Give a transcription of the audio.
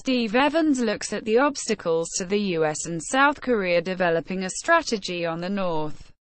Steve Evans looks at the obstacles to the US and South Korea developing a strategy on the North